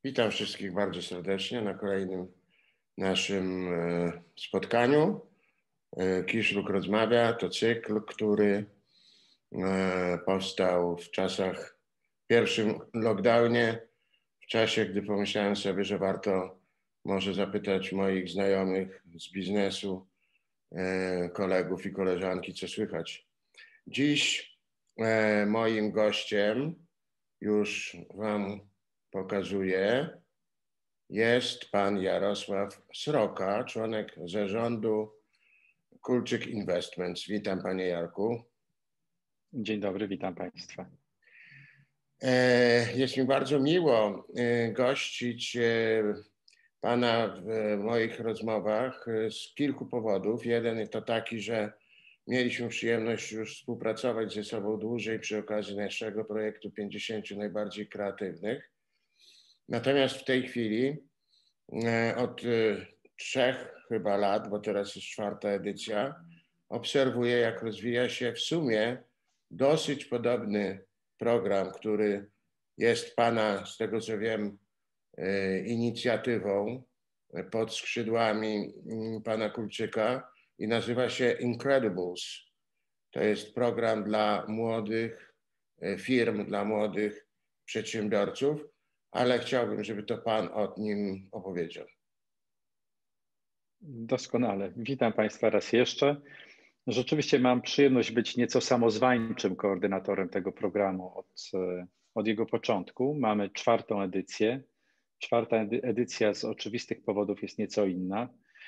Witam wszystkich bardzo serdecznie na kolejnym naszym spotkaniu. Kiszluk rozmawia to cykl, który powstał w czasach pierwszym lockdownie, w czasie, gdy pomyślałem sobie, że warto może zapytać moich znajomych z biznesu, kolegów i koleżanki, co słychać. Dziś moim gościem, już Wam pokazuję, jest pan Jarosław Sroka, członek zarządu Kulczyk Investments. Witam, panie Jarku. Dzień dobry, witam państwa. Jest mi bardzo miło gościć pana w moich rozmowach z kilku powodów. Jeden to taki, że mieliśmy przyjemność już współpracować ze sobą dłużej przy okazji naszego projektu 50 najbardziej kreatywnych. Natomiast w tej chwili od 3 chyba lat, bo teraz jest 4. edycja, obserwuję, jak rozwija się w sumie dosyć podobny program, który jest pana, z tego co wiem, inicjatywą pod skrzydłami pana Kulczyka i nazywa się Incredibles. To jest program dla młodych firm, dla młodych przedsiębiorców, ale chciałbym, żeby to pan o nim opowiedział. Doskonale. Witam państwa raz jeszcze. Rzeczywiście mam przyjemność być nieco samozwańczym koordynatorem tego programu od jego początku. Mamy 4. edycję. 4. edycja z oczywistych powodów jest nieco inna,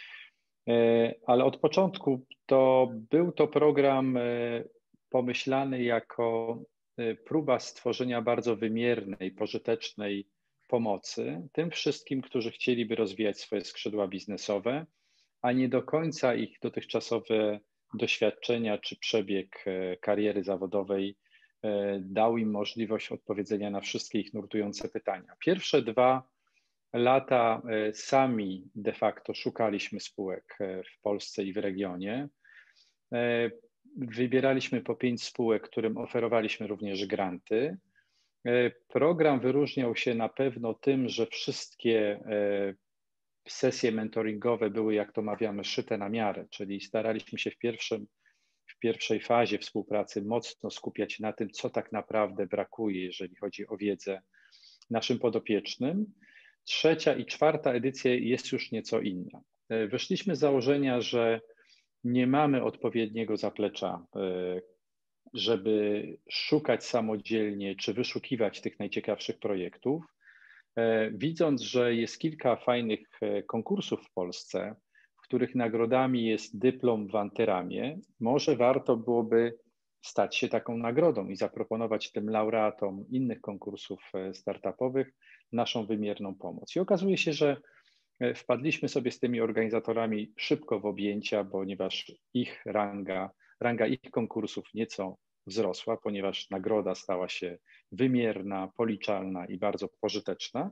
ale od początku był to program pomyślany jako próba stworzenia bardzo wymiernej, pożytecznej pomocy tym wszystkim, którzy chcieliby rozwijać swoje skrzydła biznesowe, a nie do końca ich dotychczasowe doświadczenia czy przebieg kariery zawodowej dał im możliwość odpowiedzenia na wszystkie ich nurtujące pytania. Pierwsze 2 lata sami de facto szukaliśmy spółek w Polsce i w regionie. Wybieraliśmy po 5 spółek, którym oferowaliśmy również granty. Program wyróżniał się na pewno tym, że wszystkie sesje mentoringowe były, jak to mawiamy, szyte na miarę, czyli staraliśmy się w pierwszej fazie współpracy mocno skupiać na tym, co tak naprawdę brakuje, jeżeli chodzi o wiedzę naszym podopiecznym. 3. i 4. edycja jest już nieco inna. Wyszliśmy z założenia, że nie mamy odpowiedniego zaplecza, żeby szukać samodzielnie czy wyszukiwać tych najciekawszych projektów. Widząc, że jest kilka fajnych konkursów w Polsce, w których nagrodami jest dyplom w antyramie, może warto byłoby stać się taką nagrodą i zaproponować tym laureatom innych konkursów startupowych naszą wymierną pomoc. I okazuje się, że wpadliśmy sobie z tymi organizatorami szybko w objęcia, ponieważ ich ranga ich konkursów nieco wzrosła, ponieważ nagroda stała się wymierna, policzalna i bardzo pożyteczna.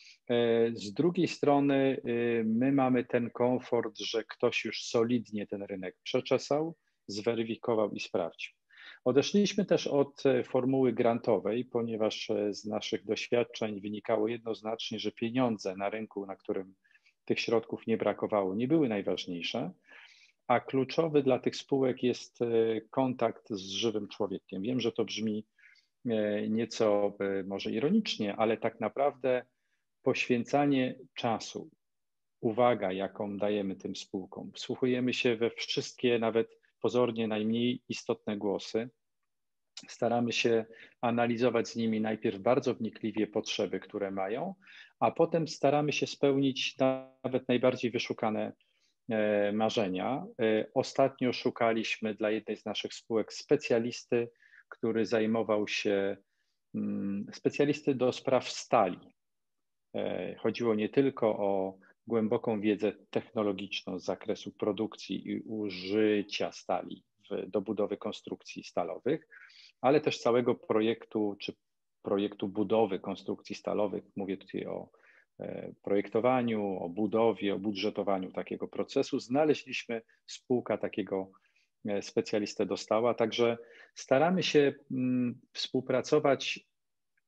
Z drugiej strony my mamy ten komfort, że ktoś już solidnie ten rynek przeczesał, zweryfikował i sprawdził. Odeszliśmy też od formuły grantowej, ponieważ z naszych doświadczeń wynikało jednoznacznie, że pieniądze na rynku, na którym tych środków nie brakowało, nie były najważniejsze, a kluczowy dla tych spółek jest kontakt z żywym człowiekiem. Wiem, że to brzmi nieco może ironicznie, ale tak naprawdę poświęcanie czasu, uwaga, jaką dajemy tym spółkom, wsłuchujemy się we wszystkie, nawet pozornie najmniej istotne głosy, staramy się analizować z nimi najpierw bardzo wnikliwie potrzeby, które mają, a potem staramy się spełnić nawet najbardziej wyszukane marzenia. Ostatnio szukaliśmy dla jednej z naszych spółek specjalisty, który zajmował się specjalisty do spraw stali. Chodziło nie tylko o głęboką wiedzę technologiczną z zakresu produkcji i użycia stali do budowy konstrukcji stalowych, ale też całego projektu czy projektu budowy konstrukcji stalowych. Mówię tutaj o projektowaniu, o budowie, o budżetowaniu takiego procesu. Znaleźliśmy spółka takiego specjalistę dostała, także staramy się współpracować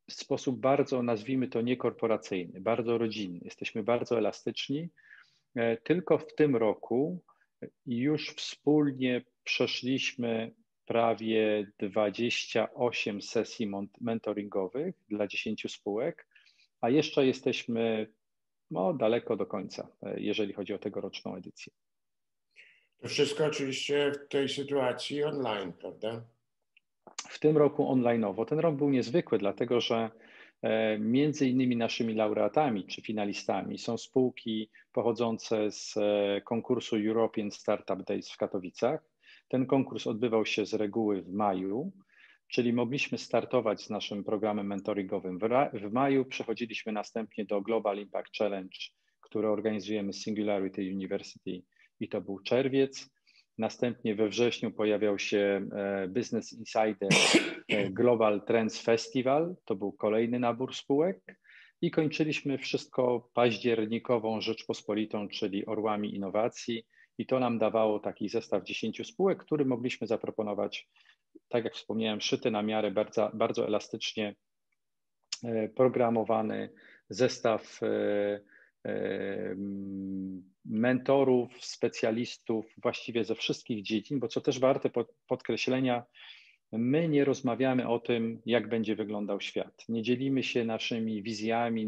w sposób bardzo, nazwijmy to, niekorporacyjny, bardzo rodzinny. Jesteśmy bardzo elastyczni. Tylko w tym roku już wspólnie przeszliśmy prawie 28 sesji mentoringowych dla 10 spółek, a jeszcze jesteśmy daleko do końca, jeżeli chodzi o tegoroczną edycję. To wszystko oczywiście w tej sytuacji online, prawda? W tym roku online'owo. Ten rok był niezwykły, dlatego że między innymi naszymi laureatami czy finalistami są spółki pochodzące z konkursu European Startup Days w Katowicach. Ten konkurs odbywał się z reguły w maju, czyli mogliśmy startować z naszym programem mentoringowym w maju. Przechodziliśmy następnie do Global Impact Challenge, który organizujemy z Singularity University i to był czerwiec. Następnie we wrześniu pojawiał się Business Insider Global Trends Festival, to był kolejny nabór spółek i kończyliśmy wszystko październikową Rzeczpospolitą, czyli Orłami Innowacji i to nam dawało taki zestaw 10 spółek, który mogliśmy zaproponować, tak jak wspomniałem, szyty na miarę, bardzo, bardzo elastycznie programowany zestaw mentorów, specjalistów właściwie ze wszystkich dziedzin, bo co też warte podkreślenia, my nie rozmawiamy o tym, jak będzie wyglądał świat. Nie dzielimy się naszymi wizjami,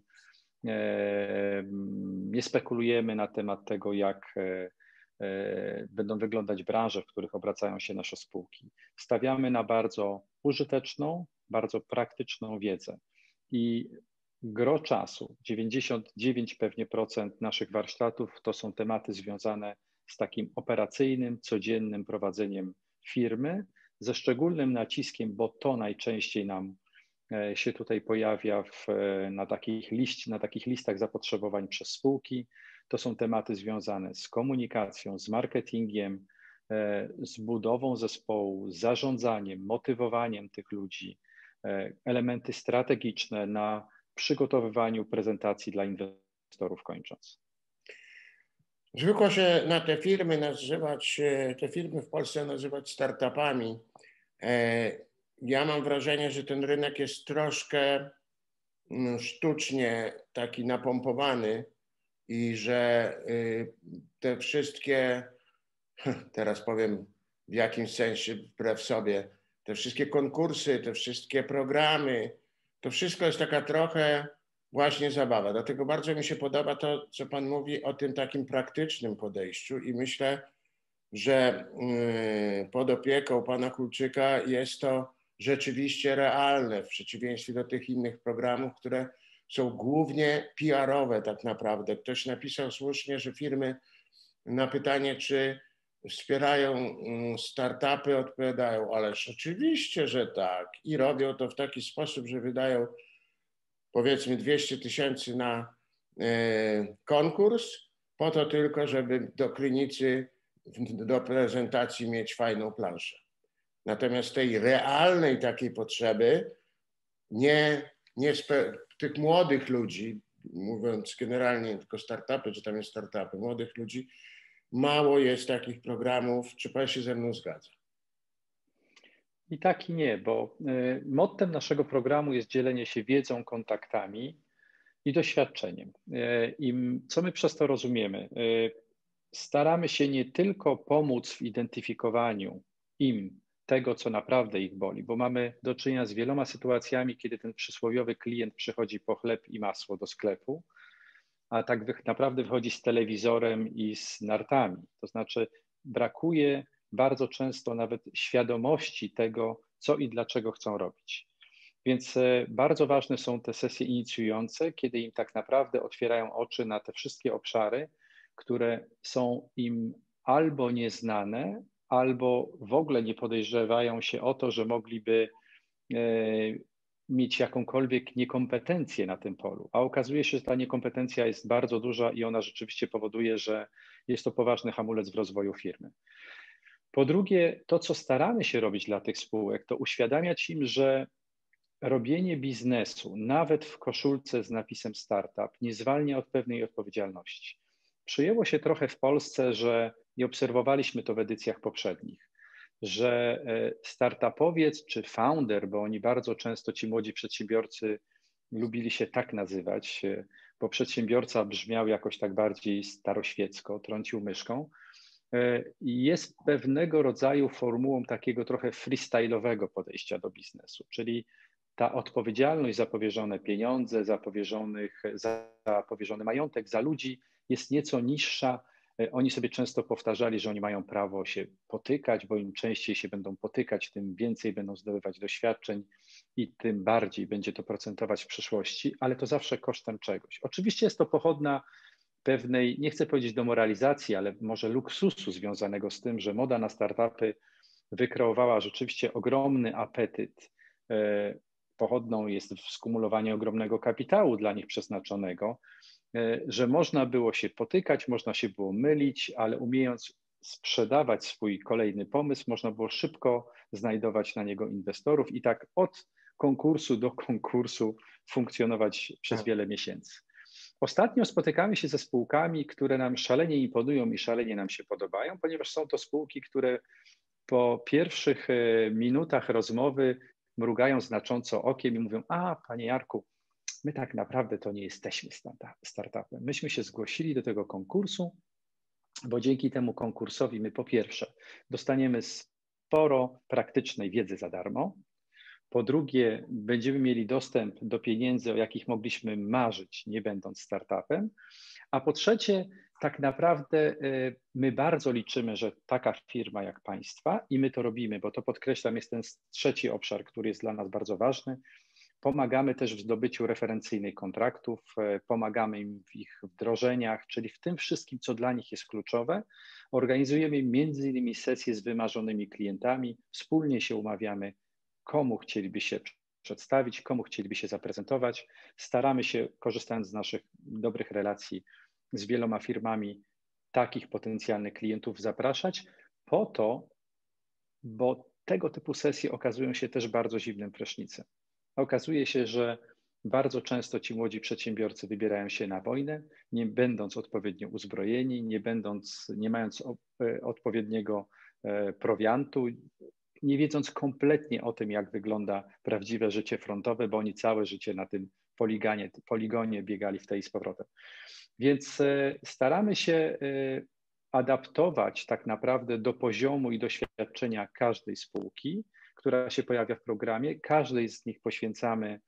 nie spekulujemy na temat tego, jak będą wyglądać branże, w których obracają się nasze spółki. Stawiamy na bardzo użyteczną, bardzo praktyczną wiedzę. I gro czasu, 99 pewnie procent naszych warsztatów to są tematy związane z takim operacyjnym, codziennym prowadzeniem firmy, ze szczególnym naciskiem, bo to najczęściej nam się tutaj pojawia na takich listach zapotrzebowań przez spółki. To są tematy związane z komunikacją, z marketingiem, z budową zespołu, z zarządzaniem, motywowaniem tych ludzi, elementy strategiczne na przygotowywaniu prezentacji dla inwestorów kończąc. Zwykło się na te firmy w Polsce nazywać startupami. Ja mam wrażenie, że ten rynek jest troszkę sztucznie taki napompowany i że te wszystkie, teraz powiem w jakimś sensie wbrew sobie, te wszystkie konkursy, te wszystkie programy, to wszystko jest taka trochę właśnie zabawa. Dlatego bardzo mi się podoba to, co Pan mówi o tym takim praktycznym podejściu i myślę, że pod opieką Pana Kulczyka jest to rzeczywiście realne w przeciwieństwie do tych innych programów, które są głównie PR-owe tak naprawdę. Ktoś napisał słusznie, że firmy na pytanie, czy wspierają startupy, odpowiadają, ależ oczywiście, że tak. I robią to w taki sposób, że wydają powiedzmy 200 000 na konkurs, po to tylko, żeby do Krynicy do prezentacji mieć fajną planszę. Natomiast tej realnej takiej potrzeby tych młodych ludzi, mówiąc generalnie tylko startupy, czy tam jest startupy, młodych ludzi, mało jest takich programów. Czy Pan się ze mną zgadza? I tak i nie, bo mottem naszego programu jest dzielenie się wiedzą, kontaktami i doświadczeniem. I co my przez to rozumiemy? Staramy się nie tylko pomóc w identyfikowaniu im tego, co naprawdę ich boli, bo mamy do czynienia z wieloma sytuacjami, kiedy ten przysłowiowy klient przychodzi po chleb i masło do sklepu, a tak naprawdę wychodzi z telewizorem i z nartami. To znaczy brakuje bardzo często nawet świadomości tego, co i dlaczego chcą robić. Więc bardzo ważne są te sesje inicjujące, kiedy im tak naprawdę otwierają oczy na te wszystkie obszary, które są im albo nieznane, albo w ogóle nie podejrzewają się o to, że mogliby mieć jakąkolwiek niekompetencję na tym polu. A okazuje się, że ta niekompetencja jest bardzo duża i ona rzeczywiście powoduje, że jest to poważny hamulec w rozwoju firmy. Po drugie, to, co staramy się robić dla tych spółek, to uświadamiać im, że robienie biznesu, nawet w koszulce z napisem startup, nie zwalnia od pewnej odpowiedzialności. Przyjęło się trochę w Polsce, że i obserwowaliśmy to w edycjach poprzednich, że startupowiec czy founder, bo oni bardzo często, ci młodzi przedsiębiorcy lubili się tak nazywać, bo przedsiębiorca brzmiał jakoś tak bardziej staroświecko, trącił myszką, jest pewnego rodzaju formułą takiego trochę freestyle'owego podejścia do biznesu, czyli ta odpowiedzialność za powierzone pieniądze, za powierzony majątek, za ludzi jest nieco niższa. Oni sobie często powtarzali, że oni mają prawo się potykać, bo im częściej się będą potykać, tym więcej będą zdobywać doświadczeń i tym bardziej będzie to procentować w przyszłości, ale to zawsze kosztem czegoś. Oczywiście jest to pochodna pewnej, nie chcę powiedzieć demoralizacji, ale może luksusu związanego z tym, że moda na startupy wykreowała rzeczywiście ogromny apetyt. Pochodną jest skumulowanie ogromnego kapitału dla nich przeznaczonego, że można było się potykać, można się było mylić, ale umiejąc sprzedawać swój kolejny pomysł, można było szybko znajdować na niego inwestorów i tak od konkursu do konkursu funkcjonować przez wiele miesięcy. Ostatnio spotykamy się ze spółkami, które nam szalenie imponują i szalenie nam się podobają, ponieważ są to spółki, które po pierwszych minutach rozmowy mrugają znacząco okiem i mówią: a, panie Jarku, my tak naprawdę to nie jesteśmy startupem. Myśmy się zgłosili do tego konkursu, bo dzięki temu konkursowi my po pierwsze dostaniemy sporo praktycznej wiedzy za darmo, po drugie będziemy mieli dostęp do pieniędzy, o jakich mogliśmy marzyć, nie będąc startupem, a po trzecie tak naprawdę my bardzo liczymy, że taka firma jak państwa, i my to robimy, bo to podkreślam, jest ten trzeci obszar, który jest dla nas bardzo ważny. Pomagamy też w zdobyciu referencyjnych kontraktów, pomagamy im w ich wdrożeniach, czyli w tym wszystkim, co dla nich jest kluczowe. Organizujemy między innymi sesje z wymarzonymi klientami, wspólnie się umawiamy, komu chcieliby się przedstawić, komu chcieliby się zaprezentować. Staramy się, korzystając z naszych dobrych relacji z wieloma firmami, takich potencjalnych klientów zapraszać po to, bo tego typu sesje okazują się też bardzo zimnym prysznicem. Okazuje się, że bardzo często ci młodzi przedsiębiorcy wybierają się na wojnę, nie będąc odpowiednio uzbrojeni, nie mając odpowiedniego prowiantu, nie wiedząc kompletnie o tym, jak wygląda prawdziwe życie frontowe, bo oni całe życie na tym poligonie biegali w tej i z powrotem. Więc staramy się adaptować tak naprawdę do poziomu i doświadczenia każdej spółki, która się pojawia w programie. Każdej z nich poświęcamy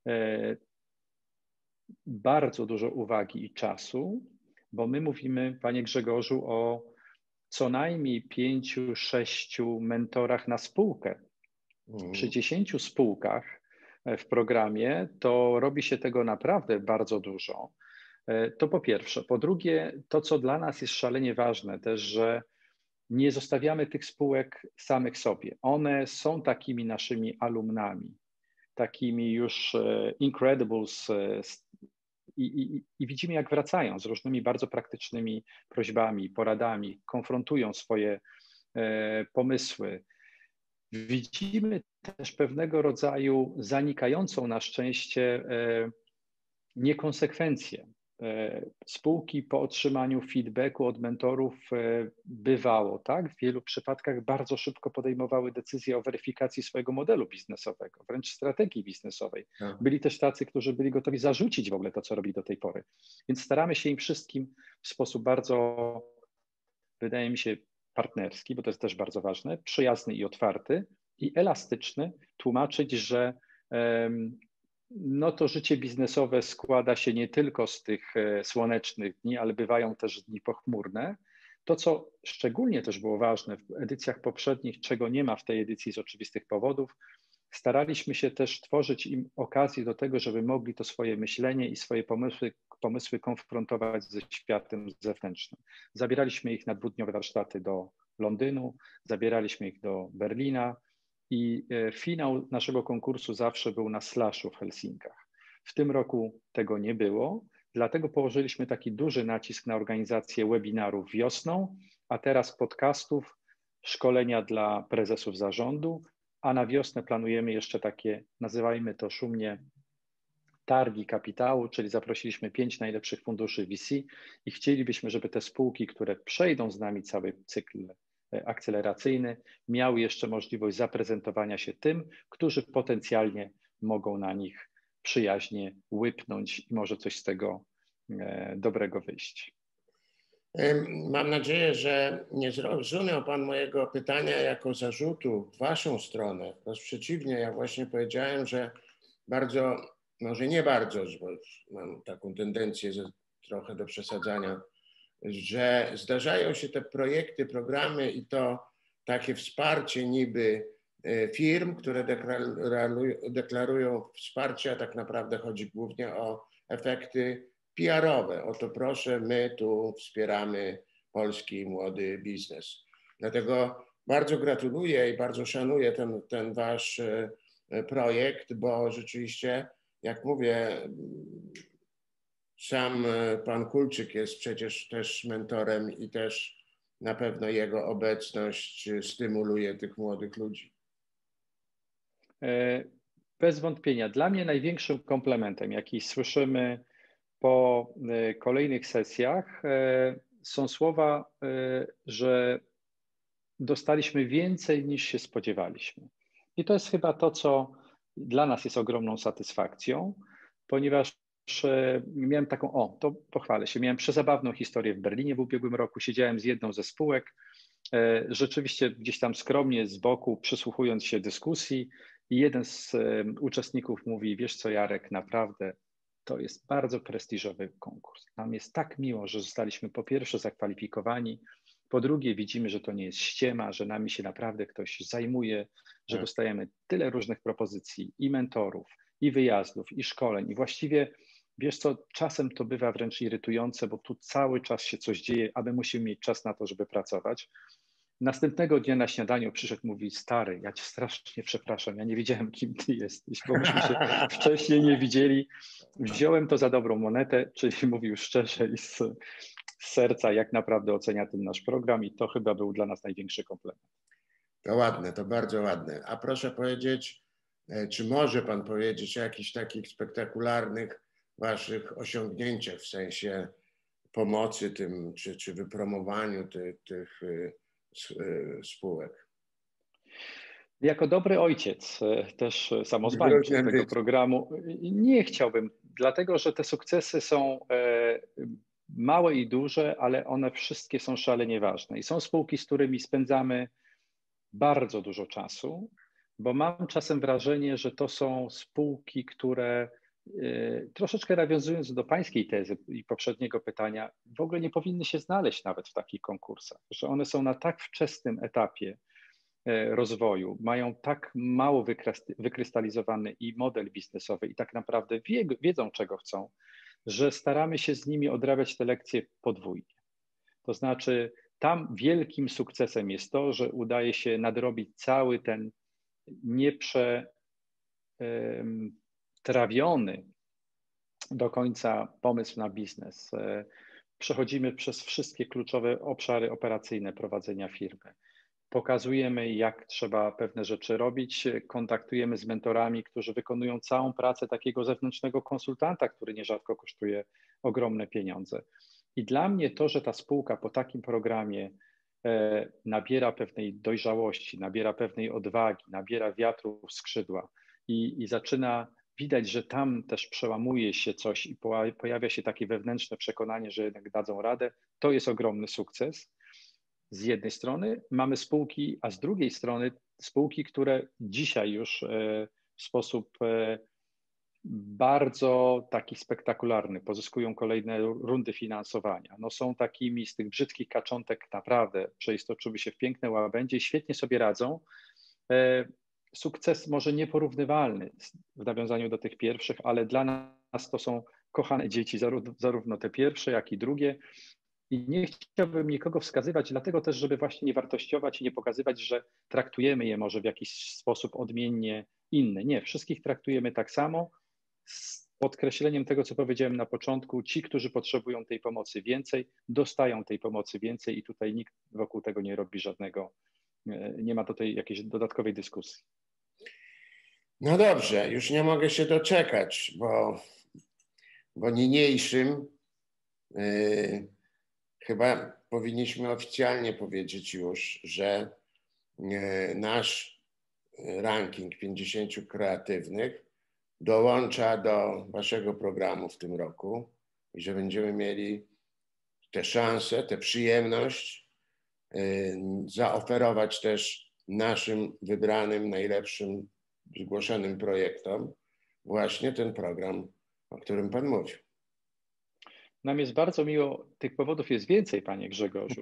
bardzo dużo uwagi i czasu, bo my mówimy, panie Grzegorzu, o co najmniej 5-6 mentorach na spółkę. Przy 10 spółkach w programie to robi się tego naprawdę bardzo dużo. To po pierwsze. Po drugie, to co dla nas jest szalenie ważne też, że nie zostawiamy tych spółek samych sobie. One są takimi naszymi alumnami, takimi już incredibles i widzimy, jak wracają z różnymi bardzo praktycznymi prośbami, poradami, konfrontują swoje pomysły. Widzimy też pewnego rodzaju zanikającą na szczęście niekonsekwencję. Spółki po otrzymaniu feedbacku od mentorów bywało, tak? W wielu przypadkach bardzo szybko podejmowały decyzje o weryfikacji swojego modelu biznesowego, wręcz strategii biznesowej. Byli też tacy, którzy byli gotowi zarzucić w ogóle to, co robili do tej pory. Więc staramy się im wszystkim w sposób bardzo, wydaje mi się, partnerski, bo to jest też bardzo ważne, przyjazny i otwarty i elastyczny, tłumaczyć, że no to życie biznesowe składa się nie tylko z tych słonecznych dni, ale bywają też dni pochmurne. To, co szczególnie też było ważne w edycjach poprzednich, czego nie ma w tej edycji z oczywistych powodów, staraliśmy się też tworzyć im okazję do tego, żeby mogli to swoje myślenie i swoje pomysły konfrontować ze światem zewnętrznym. Zabieraliśmy ich na 2-dniowe warsztaty do Londynu, zabieraliśmy ich do Berlina, i finał naszego konkursu zawsze był na Slashu w Helsinkach. W tym roku tego nie było, dlatego położyliśmy taki duży nacisk na organizację webinarów wiosną, a teraz podcastów, szkolenia dla prezesów zarządu, a na wiosnę planujemy jeszcze takie, nazywajmy to szumnie, targi kapitału, czyli zaprosiliśmy 5 najlepszych funduszy VC i chcielibyśmy, żeby te spółki, które przejdą z nami cały cykl akceleracyjny miał jeszcze możliwość zaprezentowania się tym, którzy potencjalnie mogą na nich przyjaźnie łypnąć i może coś z tego dobrego wyjść. Mam nadzieję, że nie zrozumiał Pan mojego pytania jako zarzutu w Waszą stronę. Wręcz przeciwnie, ja właśnie powiedziałem, że bardzo, może nie bardzo, bo mam taką tendencję trochę do przesadzania, że zdarzają się te projekty, programy i to takie wsparcie niby firm, które deklarują wsparcie, a tak naprawdę chodzi głównie o efekty PR-owe. Oto proszę, my tu wspieramy polski młody biznes. Dlatego bardzo gratuluję i bardzo szanuję ten wasz projekt, bo rzeczywiście, jak mówię, sam pan Kulczyk jest przecież też mentorem i też na pewno jego obecność stymuluje tych młodych ludzi. Bez wątpienia. Dla mnie największym komplementem, jaki słyszymy po kolejnych sesjach, są słowa, że dostaliśmy więcej niż się spodziewaliśmy. I to jest chyba to, co dla nas jest ogromną satysfakcją, ponieważ miałem taką, to pochwalę się, miałem przezabawną historię w Berlinie w ubiegłym roku, siedziałem z jedną ze spółek, rzeczywiście gdzieś tam skromnie z boku przysłuchując się dyskusji i jeden z uczestników mówi, wiesz co Jarek, naprawdę to jest bardzo prestiżowy konkurs. Nam jest tak miło, że zostaliśmy po pierwsze zakwalifikowani, po drugie widzimy, że to nie jest ściema, że nami się naprawdę ktoś zajmuje, że dostajemy tyle różnych propozycji i mentorów, i wyjazdów, i szkoleń. I właściwie, wiesz co, czasem to bywa wręcz irytujące, bo tu cały czas się coś dzieje, a my musimy mieć czas na to, żeby pracować. Następnego dnia na śniadaniu przyszedł, mówi, stary, ja cię strasznie przepraszam, ja nie wiedziałem, kim ty jesteś, bo myśmy się wcześniej nie widzieli. Wziąłem to za dobrą monetę, czyli mówił szczerze i z serca, jak naprawdę ocenia ten nasz program i to chyba był dla nas największy komplement. To ładne, to bardzo ładne. A proszę powiedzieć, czy może pan powiedzieć o jakichś takich spektakularnych waszych osiągnięciach w sensie pomocy tym, czy wypromowaniu tych spółek? Jako dobry ojciec, też samozwańczy tego programu, nie chciałbym, dlatego że te sukcesy są małe i duże, ale one wszystkie są szalenie ważne. I są spółki, z którymi spędzamy bardzo dużo czasu, bo mam czasem wrażenie, że to są spółki, które troszeczkę nawiązując do pańskiej tezy i poprzedniego pytania, w ogóle nie powinny się znaleźć nawet w takich konkursach, że one są na tak wczesnym etapie rozwoju, mają tak mało wykrystalizowany i model biznesowy i tak naprawdę wiedzą, czego chcą, że staramy się z nimi odrabiać te lekcje podwójnie. To znaczy, tam wielkim sukcesem jest to, że udaje się nadrobić cały ten nieprzetrawiony do końca pomysł na biznes. Przechodzimy przez wszystkie kluczowe obszary operacyjne prowadzenia firmy. Pokazujemy, jak trzeba pewne rzeczy robić, kontaktujemy z mentorami, którzy wykonują całą pracę takiego zewnętrznego konsultanta, który nierzadko kosztuje ogromne pieniądze. I dla mnie to, że ta spółka po takim programie nabiera pewnej dojrzałości, nabiera pewnej odwagi, nabiera wiatru w skrzydła i zaczyna widać, że tam też przełamuje się coś i pojawia się takie wewnętrzne przekonanie, że jednak dadzą radę, to jest ogromny sukces. Z jednej strony mamy spółki, a z drugiej strony spółki, które dzisiaj już w sposób bardzo taki spektakularny pozyskują kolejne rundy finansowania. No są takimi z tych brzydkich kaczątek naprawdę przeistoczyły się w piękne łabędzie i świetnie sobie radzą. Sukces może nieporównywalny w nawiązaniu do tych pierwszych, ale dla nas to są kochane dzieci, zarówno te pierwsze, jak i drugie. I nie chciałbym nikogo wskazywać, dlatego też, żeby właśnie nie wartościować i nie pokazywać, że traktujemy je może w jakiś sposób odmiennie inny. Nie, wszystkich traktujemy tak samo, z podkreśleniem tego, co powiedziałem na początku, ci, którzy potrzebują tej pomocy więcej, dostają tej pomocy więcej i tutaj nikt wokół tego nie robi żadnego, nie ma tutaj jakiejś dodatkowej dyskusji. No dobrze, już nie mogę się doczekać, bo niniejszym chyba powinniśmy oficjalnie powiedzieć już, że nasz ranking 50 kreatywnych dołącza do waszego programu w tym roku i że będziemy mieli tę szansę, tę przyjemność zaoferować też naszym wybranym, najlepszym, zgłoszonym projektom właśnie ten program, o którym pan mówił. Nam jest bardzo miło, tych powodów jest więcej, panie Grzegorzu.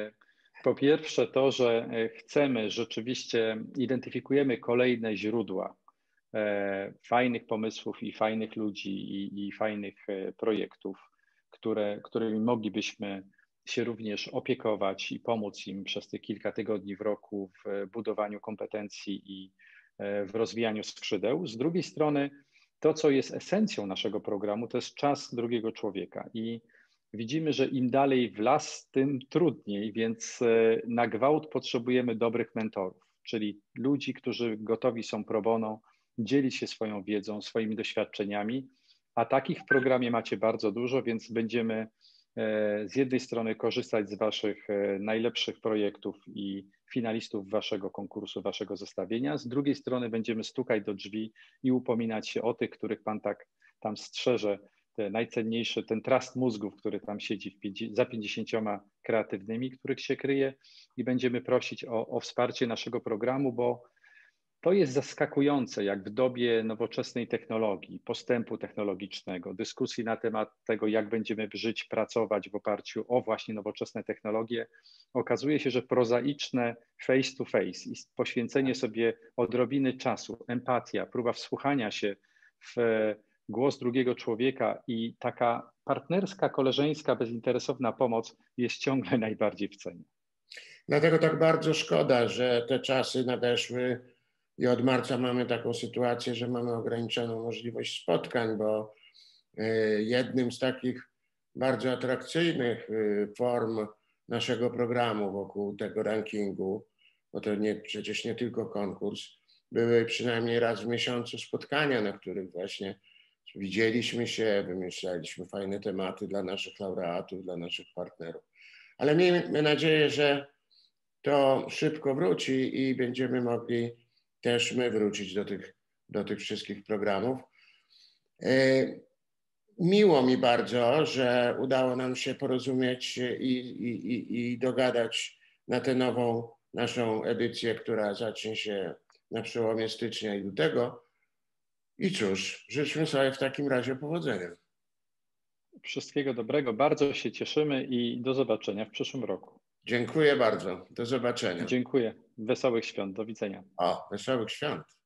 Po pierwsze to, że chcemy, rzeczywiście identyfikujemy kolejne źródła fajnych pomysłów i fajnych ludzi i fajnych projektów, którymi moglibyśmy się również opiekować i pomóc im przez te kilka tygodni w roku w budowaniu kompetencji i w rozwijaniu skrzydeł. Z drugiej strony to, co jest esencją naszego programu, to jest czas drugiego człowieka i widzimy, że im dalej w las, tym trudniej, więc na gwałt potrzebujemy dobrych mentorów, czyli ludzi, którzy gotowi są pro bono dzielić się swoją wiedzą, swoimi doświadczeniami, a takich w programie macie bardzo dużo, więc będziemy z jednej strony korzystać z waszych najlepszych projektów i finalistów waszego konkursu, waszego zestawienia, z drugiej strony będziemy stukać do drzwi i upominać się o tych, których pan tak tam strzeże, te najcenniejsze, ten trust mózgów, który tam siedzi za 50 kreatywnymi, których się kryje i będziemy prosić o wsparcie naszego programu, bo to jest zaskakujące, jak w dobie nowoczesnej technologii, postępu technologicznego, dyskusji na temat tego, jak będziemy żyć, pracować w oparciu o właśnie nowoczesne technologie, okazuje się, że prozaiczne face to face i poświęcenie sobie odrobiny czasu, empatia, próba wsłuchania się w głos drugiego człowieka i taka partnerska, koleżeńska, bezinteresowna pomoc jest ciągle najbardziej w cenie. Dlatego tak bardzo szkoda, że te czasy nadeszły i od marca mamy taką sytuację, że mamy ograniczoną możliwość spotkań, bo jednym z takich bardzo atrakcyjnych form naszego programu wokół tego rankingu, bo to przecież nie tylko konkurs, były przynajmniej raz w miesiącu spotkania, na których właśnie widzieliśmy się, wymyślaliśmy fajne tematy dla naszych laureatów, dla naszych partnerów. Ale miejmy nadzieję, że to szybko wróci i będziemy mogli też my wrócić do tych wszystkich programów. Miło mi bardzo, że udało nam się porozumieć i dogadać na tę nową naszą edycję, która zacznie się na przełomie stycznia i lutego. I cóż, życzmy sobie w takim razie powodzenia. Wszystkiego dobrego, bardzo się cieszymy i do zobaczenia w przyszłym roku. Dziękuję bardzo. Do zobaczenia. Dziękuję. Wesołych świąt. Do widzenia. O, wesołych świąt.